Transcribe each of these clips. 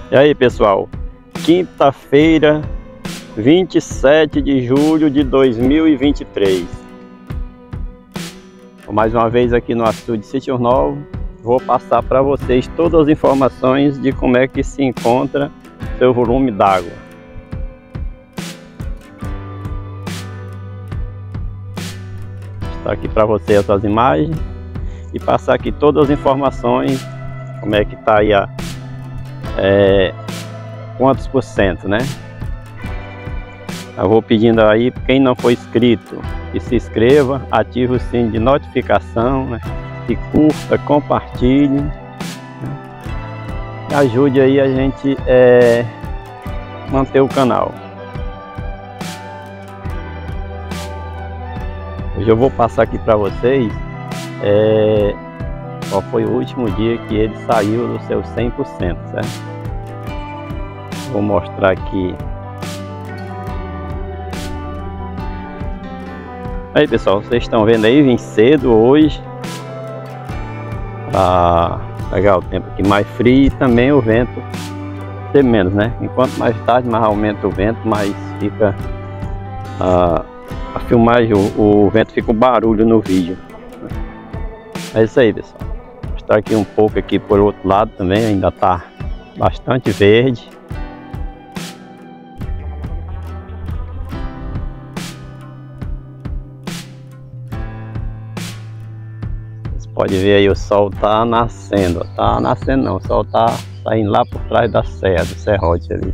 E aí, pessoal, quinta-feira, 27 de julho de 2023. Mais uma vez aqui no açude Sítio Novo, vou passar para vocês todas as informações de como é que se encontra seu volume d'água. Está aqui para vocês essas imagens e passar aqui todas as informações, como é que está aí quantos por cento, né? Eu vou pedindo aí, quem não for inscrito, que se inscreva, ative o sininho de notificação, né? Que curta, compartilhe, né? E ajude aí a gente manter o canal. Hoje eu vou passar aqui para vocês qual foi o último dia que ele saiu do seu 100%, certo? Vou mostrar aqui. Aí, pessoal, vocês estão vendo aí, vim cedo hoje para pegar o tempo aqui mais frio e também o vento ser menos, né? Enquanto mais tarde, mais aumenta o vento, mais fica a filmagem, o vento fica um barulho no vídeo. É isso aí, pessoal. Vou mostrar aqui um pouco aqui por outro lado também, ainda tá bastante verde. Pode ver aí, o sol tá nascendo, não, o sol tá saindo lá por trás da serra, do serrote ali.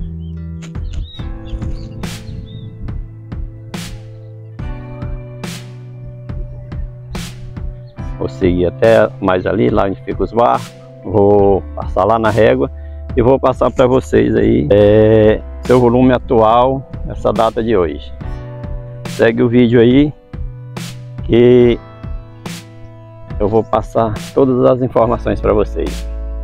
Vou seguir até mais ali, lá onde ficam os barcos, vou passar lá na régua e vou passar para vocês aí seu volume atual, essa data de hoje. Segue o vídeo aí que eu vou passar todas as informações para vocês.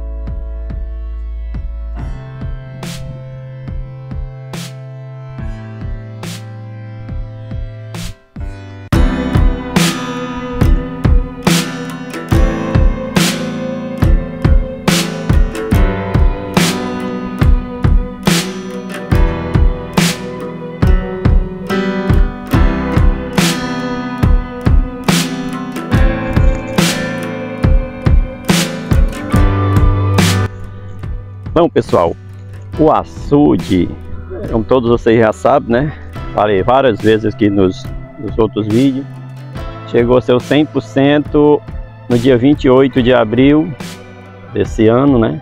Então, pessoal, o açude, como todos vocês já sabem, né? Falei várias vezes aqui nos outros vídeos. Chegou a seu 100% no dia 28 de abril desse ano, né?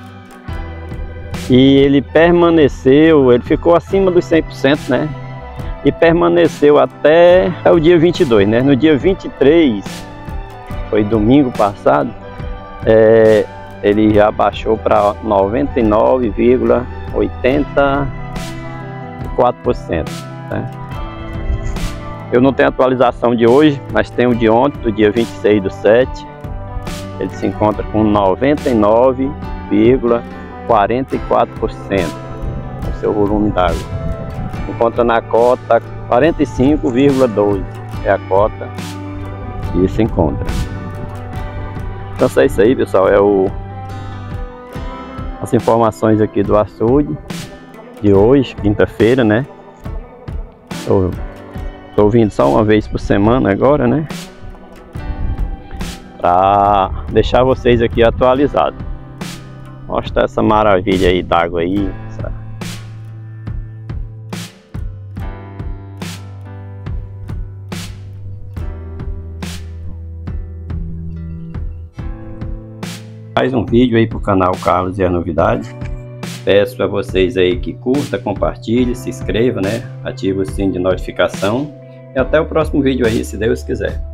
E ele permaneceu, ele ficou acima dos 100%, né? E permaneceu até o dia 22, né? No dia 23, foi domingo passado, ele já baixou para 99,84%, né? Eu não tenho atualização de hoje, mas tenho de ontem, do dia 26/7. Ele se encontra com 99,44% do seu volume d'água. Encontra na cota 45,12, é a cota que se encontra. Então é isso aí, pessoal, as informações aqui do açude de hoje, quinta-feira, né? Tô vindo só uma vez por semana agora, né? Para deixar vocês aqui atualizados. Mostra essa maravilha aí d'água aí. Mais um vídeo aí pro canal Carlos e a Novidade. Peço para vocês aí que curta, compartilhe, se inscreva, né? Ative o sininho de notificação. E até o próximo vídeo aí, se Deus quiser.